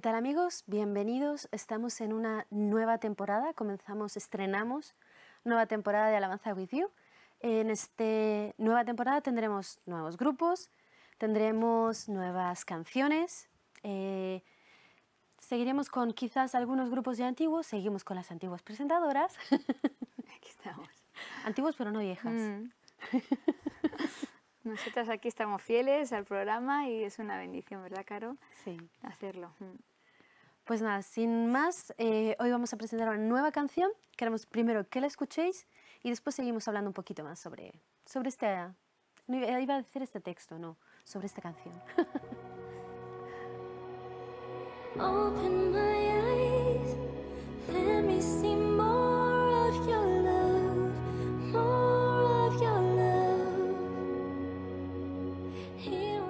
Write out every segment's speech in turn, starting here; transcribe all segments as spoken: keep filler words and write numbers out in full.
tal amigos? Bienvenidos. Estamos en una nueva temporada. Comenzamos, estrenamos nueva temporada de Alabanza With You. En esta nueva temporada tendremos nuevos grupos, tendremos nuevas canciones, eh, seguiremos con quizás algunos grupos ya antiguos, seguimos con las antiguas presentadoras. Aquí estamos. Antiguos pero no viejas. Mm. Nosotras aquí estamos fieles al programa y es una bendición, ¿verdad, Caro? Sí. Hacerlo. Mm. Pues nada, sin más, eh, hoy vamos a presentar una nueva canción. Queremos primero que la escuchéis y después seguimos hablando un poquito más sobre, sobre este... No iba, iba a decir este texto, no, sobre esta canción. Open my eyes, let me see more of your love, more of your love. Here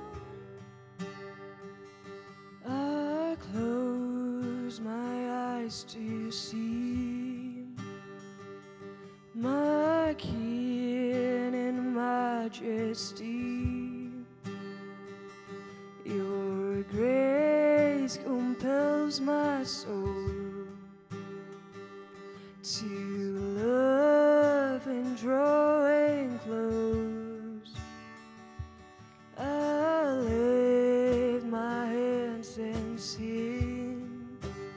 I I close my eyes to see my King in majesty. Your grace compels my soul to love and drawing close. I lift my hands and sing,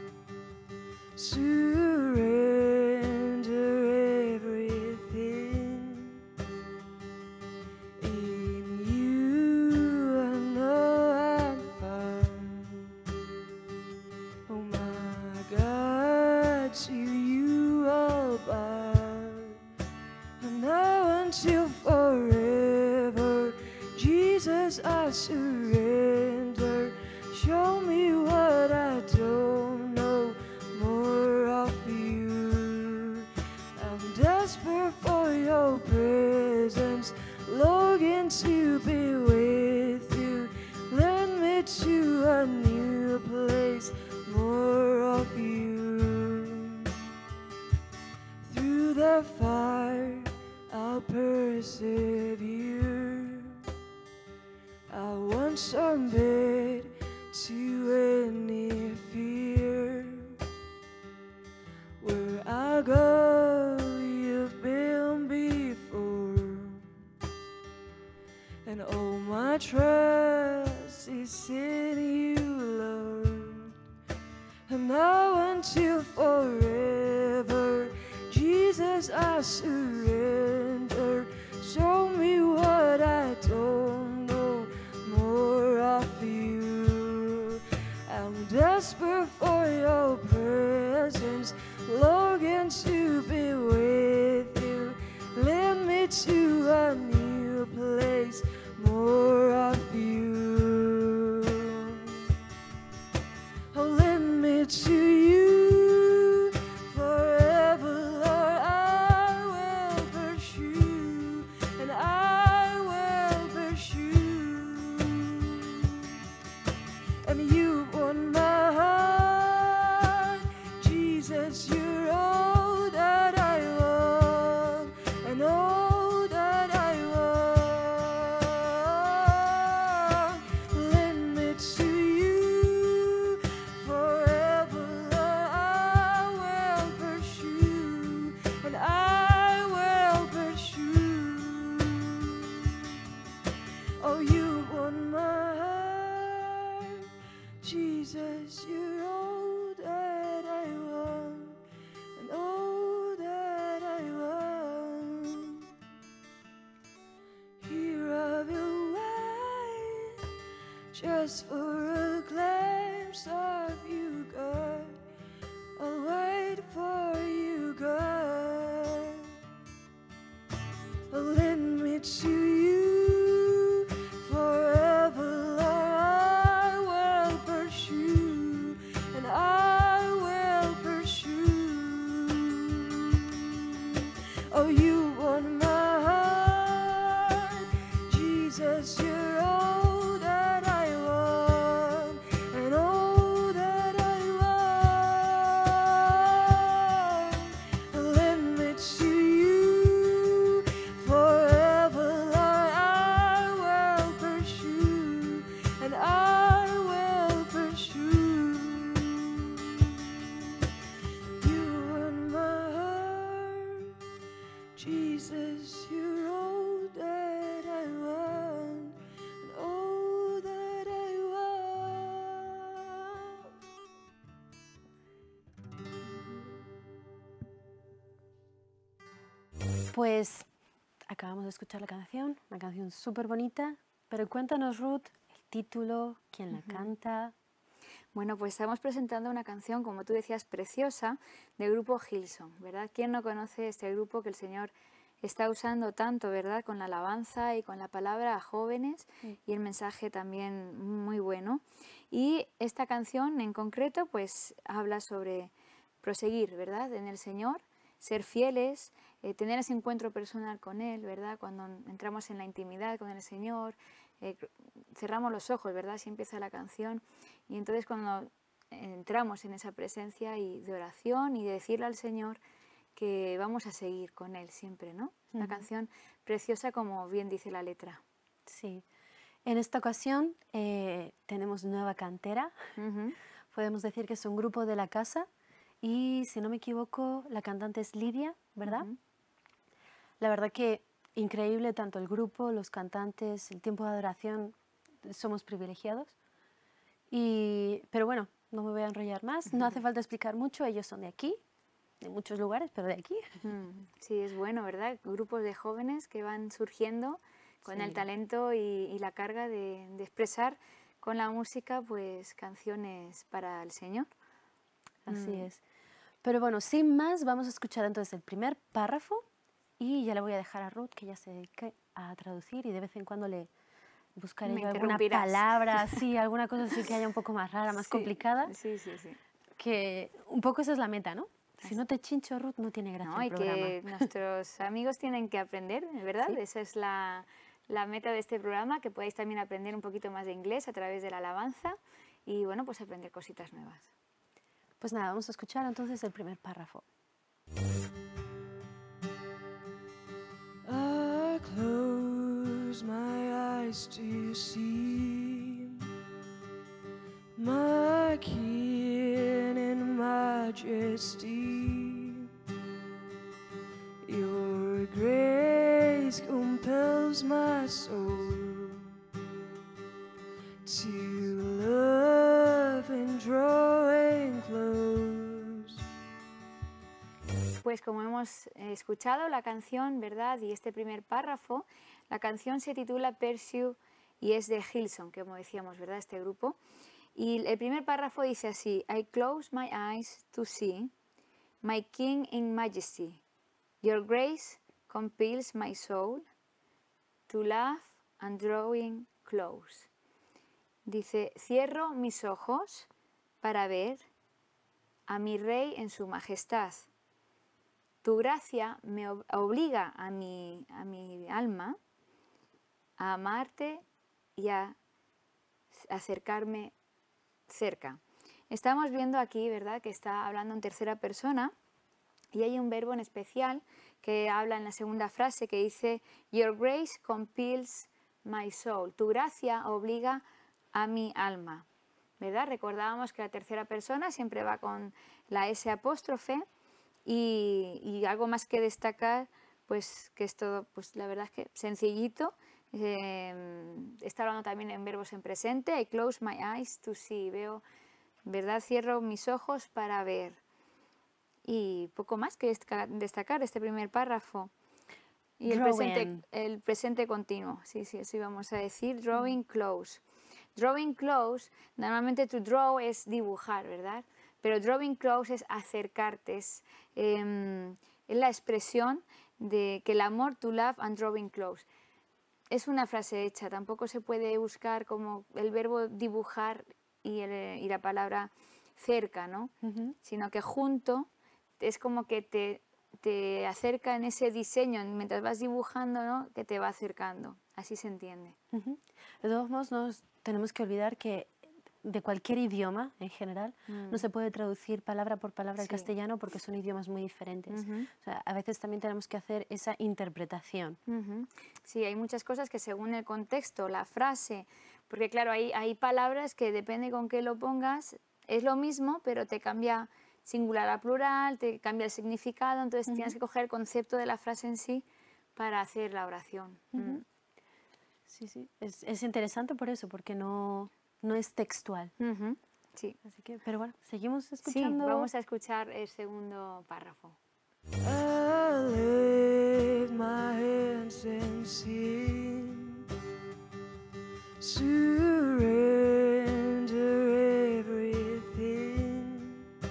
surrender everything. In you I know I'm found. Oh my God, to you I'll bow. And now until forever, Jesus, I surrender. Show me what I don't know, more of you. I'm desperate for your presence, longing to be with you. Lead me to a new place, more of you. Through the fire, I'll persevere. I won't submit to any fear. Where I go, you've been before, and all my trust is in you, Lord. And now until forever, Jesus, I surrender. Show me what I don't know, more of you. I'm desperate for your presence, longing to be with you. Lead me to a new place, more of you. Oh, lead me to you forever, Lord. I will pursue, and I will pursue. And you won my heart, Jesus. You're all that I want, and all that I want. Lead me to you forever, Lord. I will pursue, and I will pursue. Oh, you won my heart, Jesus. You're all that I want, and all that I want. Here I will wait, just for a glimpse of you, God. I'll wait for you, God. Lead me to you forever, Lord. I will pursue, and I will pursue. Oh, you won my heart, Jesus. You're all that I want. Pues acabamos de escuchar la canción, una canción súper bonita, pero cuéntanos, Ruth, el título, quién la canta. Bueno, pues estamos presentando una canción, como tú decías, preciosa, del grupo Hillsong, ¿verdad? ¿Quién no conoce este grupo que el Señor está usando tanto, ¿verdad? Con la alabanza y con la palabra a jóvenes, Sí. y el mensaje también muy bueno. Y esta canción en concreto, pues habla sobre proseguir, ¿verdad? En el Señor, ser fieles, eh, tener ese encuentro personal con Él, ¿verdad? Cuando entramos en la intimidad con el Señor, eh, cerramos los ojos, ¿verdad? Así empieza la canción. Y entonces cuando entramos en esa presencia y de oración y de decirle al Señor que vamos a seguir con Él siempre, ¿no? Una Ujú. canción preciosa, como bien dice la letra. Sí. En esta ocasión eh, tenemos nueva cantera. Ujú. Podemos decir que es un grupo de la casa y, si no me equivoco, la cantante es Lidia, ¿verdad? Ujú. La verdad que increíble tanto el grupo, los cantantes, el tiempo de adoración, somos privilegiados. Y, pero bueno, no me voy a enrollar más, no hace falta explicar mucho, ellos son de aquí, de muchos lugares, pero de aquí. Mm, Sí, es bueno, ¿verdad? Grupos de jóvenes que van surgiendo con el Sí. talento y, y la carga de, de expresar con la música, pues, canciones para el Señor. Así Mm. es. Pero bueno, sin más, vamos a escuchar entonces el primer párrafo y ya le voy a dejar a Ruth que ya se dedique a traducir y de vez en cuando le buscaré Me yo alguna interrumpirás. palabra así, alguna cosa así que haya un poco más rara, más Sí, complicada, Sí, sí, sí. que un poco esa es la meta, ¿no? Si no te chincho, Ruth, no tiene gracia ¿No? el Y programa. que nuestros amigos tienen que aprender, ¿verdad? Sí. Esa es la, la meta de este programa, que podáis también aprender un poquito más de inglés a través de la alabanza y, bueno, pues aprender cositas nuevas. Pues nada, vamos a escuchar entonces el primer párrafo. I close my eyes to see my King in majesty. Your grace compels my soul to love and drawing close. Pues como hemos eh, escuchado la canción, ¿verdad? Y este primer párrafo, la canción se titula Pursue y es de Hillsong, que como decíamos, ¿verdad? Este grupo. Y el primer párrafo dice así: I close my eyes to see my King in majesty. Your grace compels my soul to love and drawing close. Dice, cierro mis ojos para ver a mi Rey en su majestad. Tu gracia me ob- obliga a mi, a mi alma a amarte y a s- acercarme cerca. Estamos viendo aquí, ¿verdad?, que está hablando en tercera persona y hay un verbo en especial que habla en la segunda frase que dice Your grace compels my soul. Tu gracia obliga a mi alma, ¿verdad? Recordábamos que la tercera persona siempre va con la S apóstrofe y, y algo más que destacar, pues que es todo, pues la verdad es que sencillito. Eh, está hablando también en verbos en presente. I close my eyes to see. Veo, ¿verdad? Cierro mis ojos para ver. Y poco más que destaca- destacar este primer párrafo. Y el presente, Drawing. el presente continuo, sí, sí, así vamos a decir. Drawing close. Drawing close, normalmente to draw es dibujar, ¿verdad? Pero drawing close es acercarte, es, em, es la expresión de que el amor, to love and drawing close. Es una frase hecha, tampoco se puede buscar como el verbo dibujar y, el- y la palabra cerca, ¿no? Ujú. Sino que junto es como que te, te acerca en ese diseño, mientras vas dibujando, ¿no?, que te va acercando. Así se entiende. Ujú. De todos modos, no nos tenemos que olvidar que de cualquier idioma en general no se puede traducir palabra por palabra al Sí. castellano porque son idiomas muy diferentes. Ujú. O sea, a veces también tenemos que hacer esa interpretación. Ujú. Sí, hay muchas cosas que según el contexto, la frase, porque claro, hay, hay palabras que depende con qué lo pongas, es lo mismo, pero te cambia singular a plural, te cambia el significado, entonces tienes que coger el concepto de la frase en sí para hacer la oración. Mm. Sí, sí. Es, es interesante por eso, porque no, no es textual. Ujú. Sí. Así que, pero bueno, seguimos Sí, escuchando. vamos a escuchar el segundo párrafo. I I lift my hands and sing, surrender everything.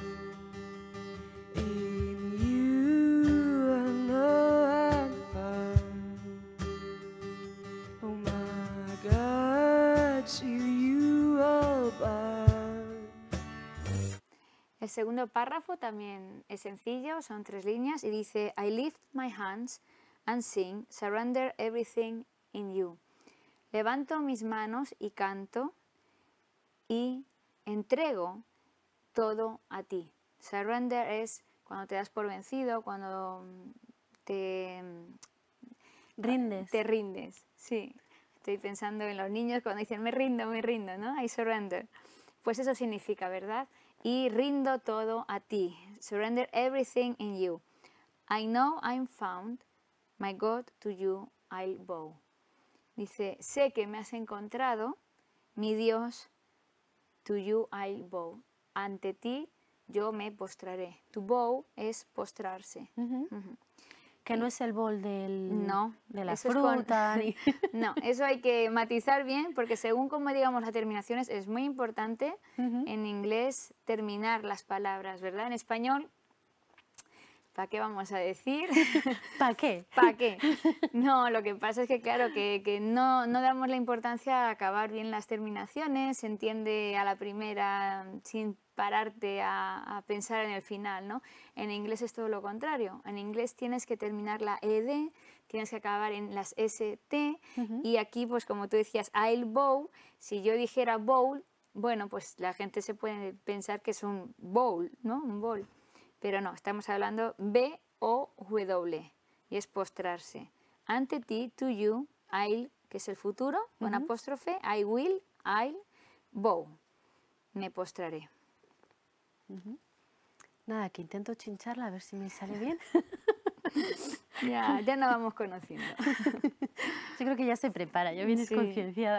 In you I know I'm found. Oh my God, to you I'll bow. El segundo párrafo también es sencillo, son tres líneas y dice I lift my hands and sing, surrender everything in you. Levanto mis manos y canto y entrego todo a ti. Surrender es cuando te das por vencido, cuando te Rindes. Te rindes, sí. Estoy pensando en los niños cuando dicen me rindo, me rindo, ¿no? I surrender. Pues eso significa, ¿verdad? Y rindo todo a ti. Surrender everything in you. I know I'm found. My God, to you I'll bow. Dice, sé que me has encontrado, mi Dios, to you I'll bow. Ante ti yo me postraré. To bow es postrarse. Ujú. Ujú. Que no es el bol del, No, de la eso es con- fruta. ni- No, eso hay que matizar bien porque según como digamos las terminaciones es muy importante Ujú. en inglés terminar las palabras, ¿verdad? En español, ¿para qué vamos a decir? ¿Para qué? ¿Para qué? No, lo que pasa es que claro, que, que no, no damos la importancia a acabar bien las terminaciones, se entiende a la primera sin pararte a, a pensar en el final, ¿no? En inglés es todo lo contrario, en inglés tienes que terminar la ed, tienes que acabar en las st, Ujú. y aquí pues como tú decías, I'll bow, si yo dijera bowl, bueno, pues la gente se puede pensar que es un bowl, ¿no? Un bowl. Pero no, estamos hablando B O W y es postrarse. Ante ti, to you, I'll, que es el futuro, con Ujú. apóstrofe, I will, I'll, bow. Me postraré. Nada, que intento chincharla a ver si me sale bien. Ya, ya nos vamos conociendo. Yo creo que ya se prepara, ya vienes Sí. concienciada.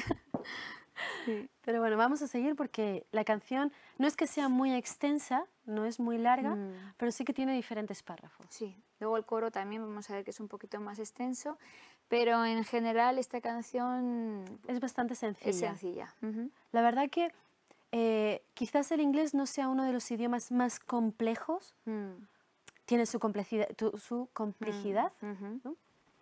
Sí. Pero bueno, vamos a seguir porque la canción no es que sea muy extensa, no es muy larga, Mm. pero sí que tiene diferentes párrafos. Sí, luego el coro también vamos a ver que es un poquito más extenso, pero en general esta canción Es bastante sencilla. es sencilla. Ujú. La verdad que eh, quizás el inglés no sea uno de los idiomas más complejos, Mm. tiene su complejidad, tu- su complejidad, Ujú.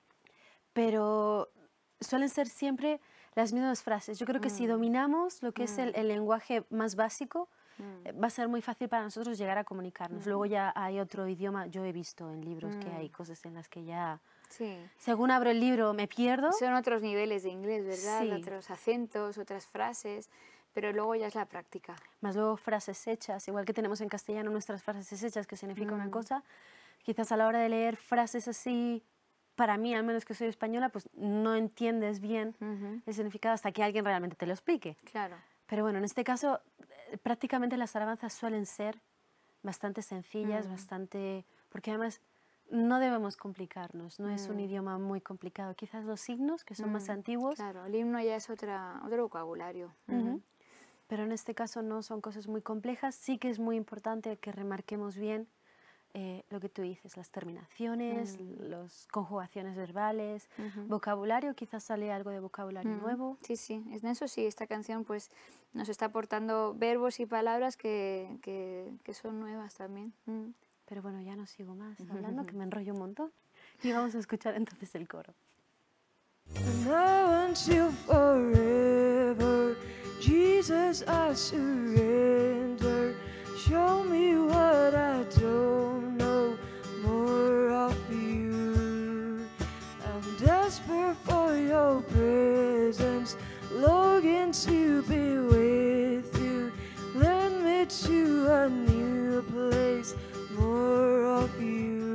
pero suelen ser siempre las mismas frases. Yo creo que si dominamos lo que es el, el lenguaje más básico, eh, va a ser muy fácil para nosotros llegar a comunicarnos. Luego ya hay otro idioma, yo he visto en libros que hay cosas en las que ya, Sí. según abro el libro, me pierdo. Son otros niveles de inglés, ¿verdad? Sí. Otros acentos, otras frases, pero luego ya es la práctica. Más luego frases hechas, igual que tenemos en castellano nuestras frases hechas que significa Mm. una cosa, quizás a la hora de leer frases así, para mí, al menos que soy española, pues no entiendes bien Ujú. el significado hasta que alguien realmente te lo explique. Claro. Pero bueno, en este caso, eh, prácticamente las alabanzas suelen ser bastante sencillas, Mm. bastante... Porque además no debemos complicarnos, no es un Mm. idioma muy complicado. Quizás los signos, que son más Mm, antiguos, Claro, el himno ya es otra, otro vocabulario. Ujú. Ujú. pero en este caso no son cosas muy complejas. Sí que es muy importante que remarquemos bien eh, lo que tú dices, las terminaciones, las conjugaciones verbales, Ujú. vocabulario, quizás sale algo de vocabulario Mm, nuevo. Sí, sí, en eso sí, esta canción pues nos está aportando verbos y palabras que, que, que son nuevas también. Mm. Pero bueno, ya no sigo más hablando, que me enrollo un montón. Y vamos a escuchar entonces el coro. From now until forever, Jesus, I surrender. Show me what I don't know, more of you. I'm desperate for your presence, longing to be with you. Lead me to a new place, more of you.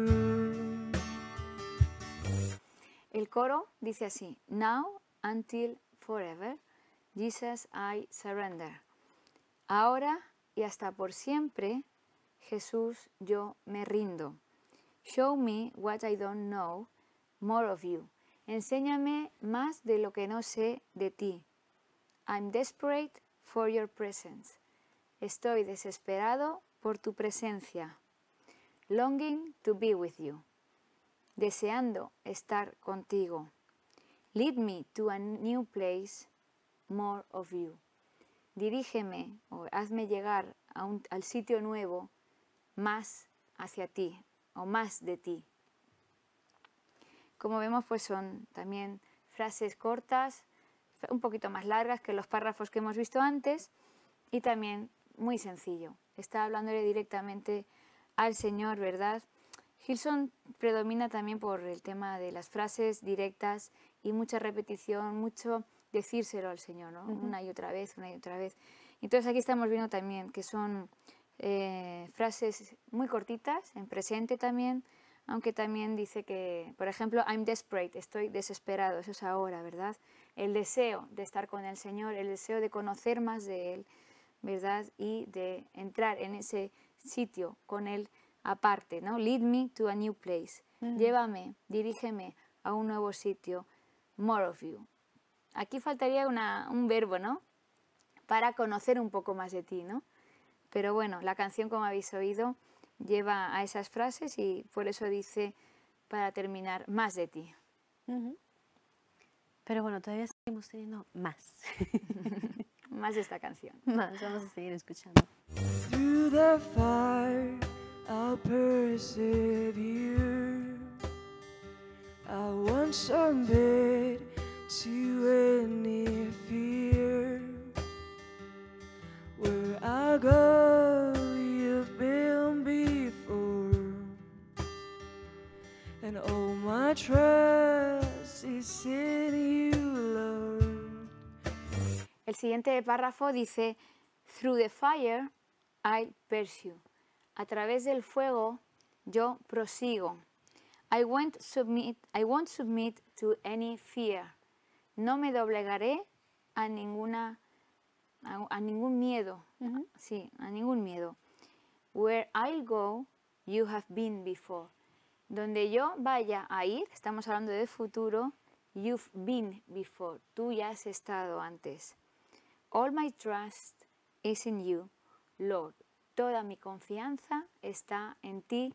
El coro dice así, Now until forever, Jesus I surrender. Ahora y hasta por siempre, Jesús yo me rindo. Show me what I don't know, more of you. Enséñame más de lo que no sé de ti. I'm desperate for your presence. Estoy desesperado por tu presencia. Longing to be with you. deseando estar contigo. Lead me to a new place, more of you. Dirígeme o hazme llegar a un, al sitio nuevo, más hacia ti o más de ti. Como vemos, pues son también frases cortas, un poquito más largas que los párrafos que hemos visto antes y también muy sencillo. Está hablándole directamente al Señor, ¿verdad? Gilson predomina también por el tema de las frases directas y mucha repetición, mucho decírselo al Señor, ¿no? Uh-huh. Una y otra vez, una y otra vez. Entonces aquí estamos viendo también que son eh, frases muy cortitas, en presente también, aunque también dice que, por ejemplo, I'm desperate, estoy desesperado, eso es ahora, ¿verdad? El deseo de estar con el Señor, el deseo de conocer más de Él, ¿verdad? Y de entrar en ese sitio con Él aparte, ¿no? Lead me to a new place. Mm. Llévame, dirígeme a un nuevo sitio. More of you. Aquí faltaría una, un verbo, ¿no? Para conocer un poco más de ti, ¿no? Pero bueno, la canción, como habéis oído, lleva a esas frases y por eso dice, para terminar, más de ti. Uh-huh. Pero bueno, todavía seguimos teniendo más. Más de esta canción. Más, vamos a seguir escuchando. Through the fire, I'll persevere. I won't submit to any fear. Where I go, you've been before. And all my trust is in you, Lord. El siguiente párrafo dice, Through the fire, I'll pursue. A través del fuego, yo prosigo. I won't submit, I won't submit to any fear. No me doblegaré a ninguna, a, a ningún miedo. Uh-huh. Sí, a ningún miedo. Where I'll go, you have been before. Donde yo vaya a ir, estamos hablando de futuro, you've been before. Tú ya has estado antes. All my trust is in you, Lord. Toda mi confianza está en ti,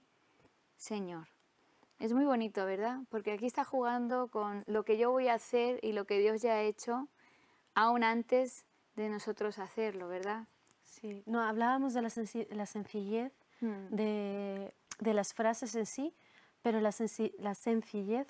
Señor. Es muy bonito, ¿verdad? Porque aquí está jugando con lo que yo voy a hacer y lo que Dios ya ha hecho, aún antes de nosotros hacerlo, ¿verdad? Sí. No, hablábamos de la, senci- la sencillez mm. de, de las frases en sí, pero la, senci- la sencillez,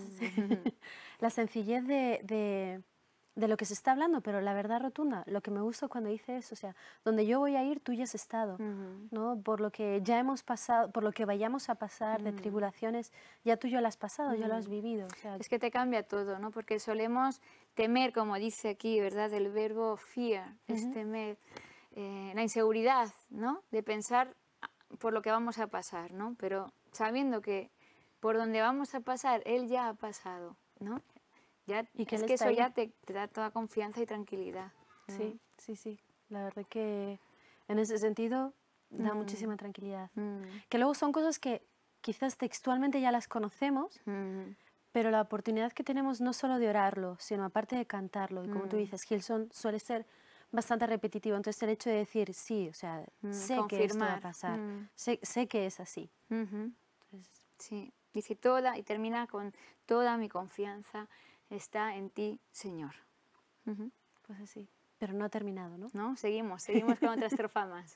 mm. la sencillez de... de de lo que se está hablando, pero la verdad rotunda, lo que me gusta cuando dice eso, o sea, donde yo voy a ir, tú ya has estado, uh-huh. ¿no? Por lo que ya hemos pasado, por lo que vayamos a pasar uh-huh. de tribulaciones, ya tú ya lo has pasado, uh-huh. ya lo has vivido. O sea, es que te cambia todo, ¿no? Porque solemos temer, como dice aquí, ¿verdad? El verbo fear, uh-huh. es temer, eh, la inseguridad, ¿no? De pensar por lo que vamos a pasar, ¿no? Pero sabiendo que por donde vamos a pasar, Él ya ha pasado, ¿no? Ya, y que es que eso ahí. ya te, te da toda confianza y tranquilidad. Sí, mm. sí, sí. La verdad que en ese sentido da mm. muchísima tranquilidad. Mm. Que luego son cosas que quizás textualmente ya las conocemos, mm. pero la oportunidad que tenemos no solo de orarlo, sino aparte de cantarlo. Y como mm. tú dices, Gilson suele ser bastante repetitivo. Entonces el hecho de decir sí, o sea, mm. sé Confirmar. que esto va a pasar, mm. sé, sé que es así. Mm-hmm. Entonces, sí, dice toda y termina con toda mi confianza está en ti, Señor. Uh-huh. Pues así. Pero no ha terminado, ¿no? No, seguimos, seguimos con otra estrofa más.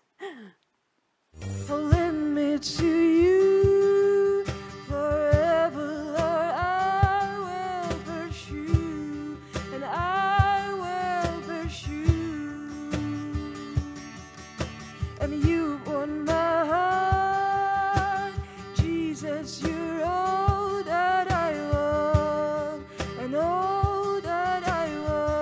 Oh, lend me to you forever, Lord, I will pursue, and I will pursue, and you won my heart, Jesus, you're all that I want. Know that I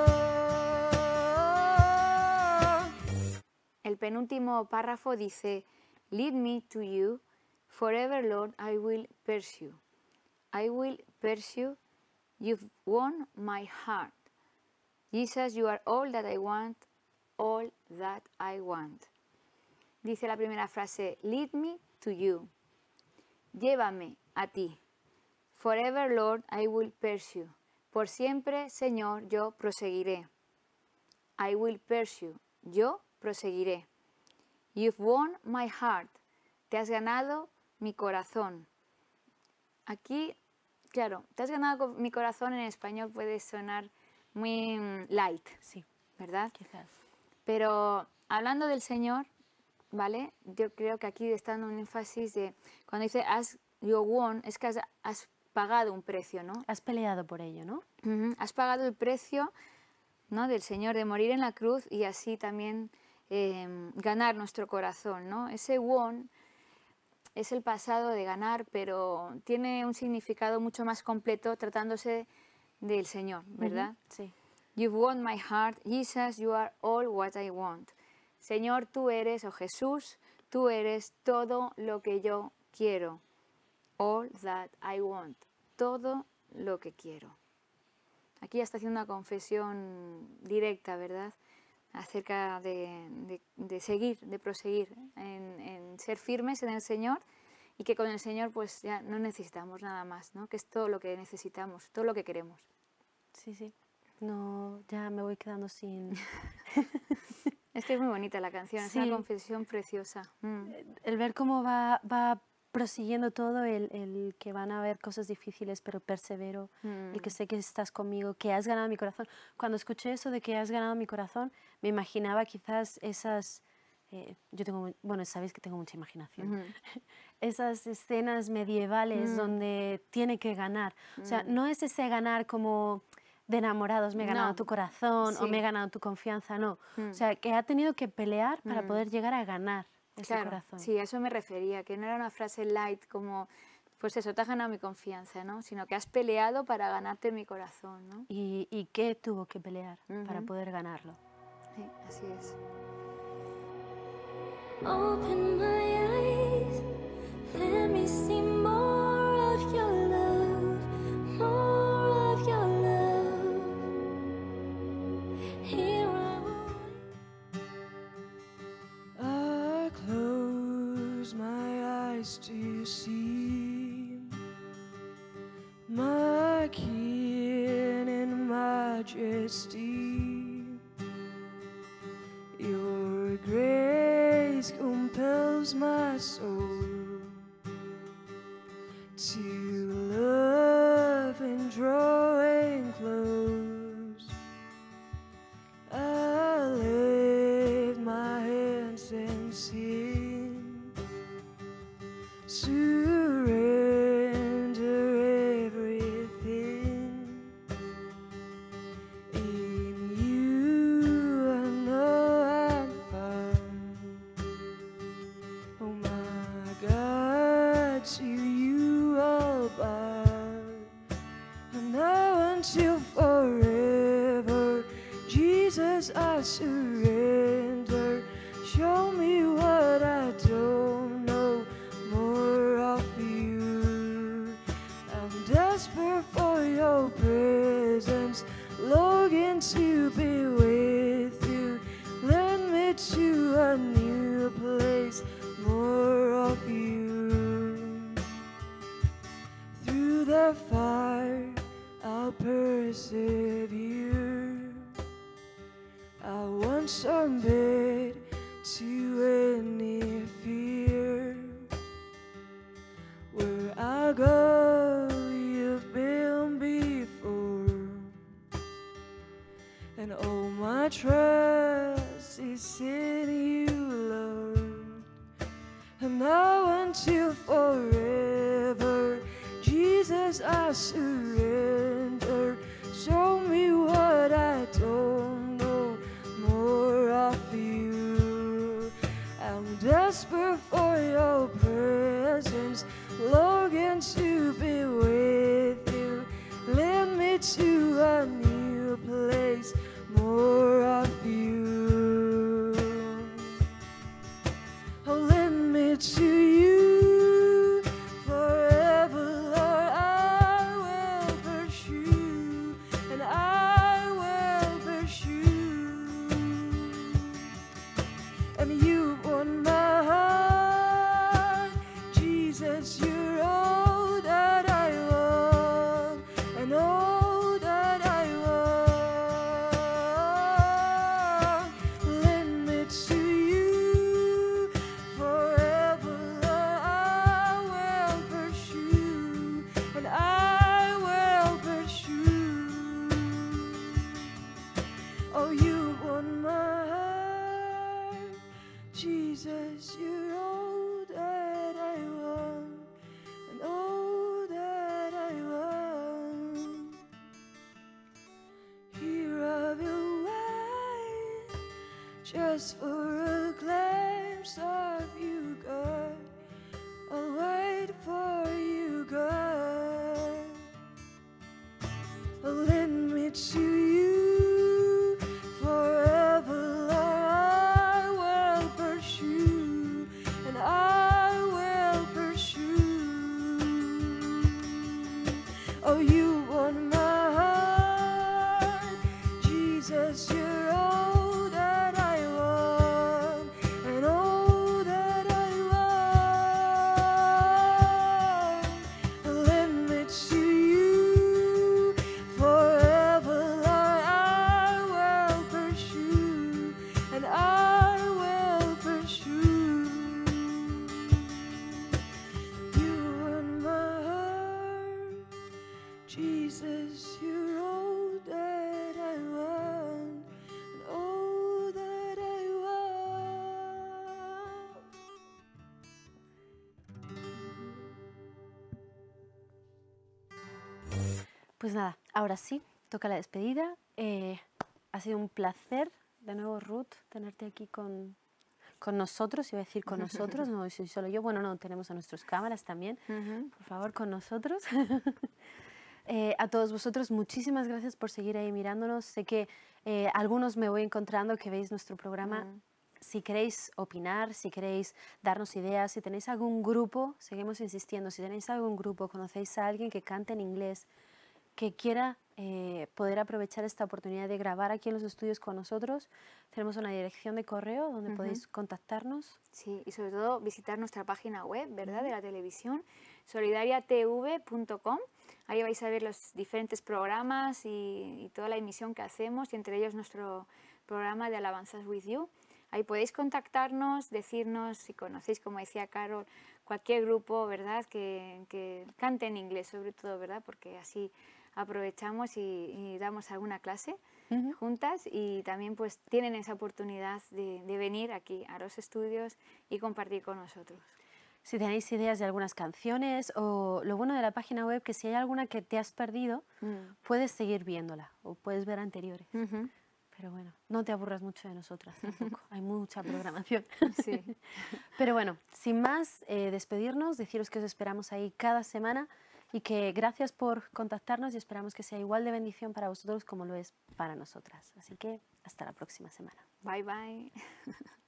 want. El penúltimo párrafo dice, Lead me to you, forever Lord, I will pursue. I will pursue, you've won my heart. Jesus, you are all that I want, all that I want. Dice la primera frase, Lead me to you. Llévame a ti. Forever Lord, I will pursue. Por siempre, Señor, yo proseguiré. I will pursue. Yo proseguiré. You've won my heart. Te has ganado mi corazón. Aquí Claro, te has ganado co- mi corazón en español puede sonar muy mm, light, Sí, ¿verdad? quizás. Pero hablando del Señor, ¿vale? Yo creo que aquí está dando un énfasis de cuando dice as you won, es que has, has pagado un precio, ¿no? Has peleado por ello, ¿no? Ujú, has pagado el precio, ¿no? del Señor de morir en la cruz y así también eh, ganar nuestro corazón, ¿no? Ese won es el pasado de ganar, pero tiene un significado mucho más completo tratándose del Señor, ¿verdad? Ujú, sí. You've won my heart, Jesus, you are all what I want. Señor, tú eres, o Jesús, tú eres todo lo que yo quiero. All that I want. Todo lo que quiero. Aquí ya está haciendo una confesión directa, ¿verdad? Acerca de, de- de seguir, de proseguir, en, en ser firmes en el Señor y que con el Señor pues ya no necesitamos nada más, ¿no? Que es todo lo que necesitamos, todo lo que queremos. Sí, sí. No, ya me voy quedando sin... Es que es muy bonita la canción, es una Sí. confesión preciosa. Mm. El ver cómo va, va prosiguiendo todo, el, el que van a haber cosas difíciles, pero persevero, el que sé que estás conmigo, que has ganado mi corazón. Cuando escuché eso de que has ganado mi corazón, me imaginaba quizás esas... eh, yo tengo, mu- bueno, sabéis que tengo mucha imaginación. Ujú. Esas escenas medievales Mm. donde tiene que ganar. O sea, Mm. no es ese ganar como de enamorados, me he ganado No. tu corazón o me he Sí. ganado tu confianza, no. Mm. O sea, que ha tenido que pelear para Mm. poder llegar a ganar ese Claro, corazón. sí, a eso me refería, que no era una frase light como, pues eso, te has ganado mi confianza, ¿no? Sino que has peleado para ganarte mi corazón, ¿no? ¿Y, y qué tuvo que pelear para Ujú. poder ganarlo? Sí, así es. Open my eyes, let me see more of your love, more of your love. Here I will. I close my eyes to see my King in majesty. Your grace compels my soul to love and drawing close. I lift my hands and sing, surrender everything. In you I know I'm found. Oh my God, to you I'll bow. And now until forever, Jesus, I surrender. Show me what I don't know, more of you. I'm desperate for your presence, longing to be with you. Lead me to a new place, more of you. Through the fire, I'll persevere. I won't submit to any fear. Where I go, you've been before, and all my trust is in you, Lord. And now until forever, Jesus, I surrender. Show me what I don't know, more of you. I'm desperate for your presence, longing to be with you. Lead me to a new place, more of you. Oh, lead me to you forever, Lord. I will pursue, and I will pursue. And you won my heart. just for a glimpse of you, God. I'll wait for you, God. Lend me to you forever, Lord. I will pursue, and I will pursue. Oh, you want my heart, Jesus, you're all that I want, and all that I want. Lend me to you forever, Lord. I will pursue, and I will pursue. You want my heart, Jesus, you're all that I want, and all that I want. Pues nada, ahora sí, toca la despedida. Eh, ha sido un placer, de nuevo, Ruth, tenerte aquí con, con nosotros. Iba a decir con nosotros, no soy solo yo. Bueno, no, tenemos a nuestras cámaras también. Por favor, con nosotros. Eh, a todos vosotros, muchísimas gracias por seguir ahí mirándonos. Sé que eh, algunos me voy encontrando que veis nuestro programa. Mm. Si queréis opinar, si queréis darnos ideas, si tenéis algún grupo, seguimos insistiendo, si tenéis algún grupo, conocéis a alguien que cante en inglés, que quiera eh, poder aprovechar esta oportunidad de grabar aquí en los estudios con nosotros, tenemos una dirección de correo donde Ujú. podéis contactarnos. Sí, y sobre todo visitar nuestra página web, ¿verdad?, de la televisión, solidariatv punto com. Ahí vais a ver los diferentes programas y, y toda la emisión que hacemos, y entre ellos nuestro programa de Alabanzas with You. Ahí podéis contactarnos, decirnos si conocéis, como decía Carol, cualquier grupo, ¿verdad?, que, que cante en inglés, sobre todo, ¿verdad?, porque así aprovechamos y, y damos alguna clase Ujú. juntas, y también pues tienen esa oportunidad de, de venir aquí a los estudios y compartir con nosotros. Si tenéis ideas de algunas canciones, o lo bueno de la página web, que si hay alguna que te has perdido, Mm. puedes seguir viéndola o puedes ver anteriores. Ujú. Pero bueno, no te aburras mucho de nosotras tampoco. Hay mucha programación. Sí. Pero bueno, sin más, eh, despedirnos, deciros que os esperamos ahí cada semana y que gracias por contactarnos, y esperamos que sea igual de bendición para vosotros como lo es para nosotras. Así que hasta la próxima semana. Bye bye.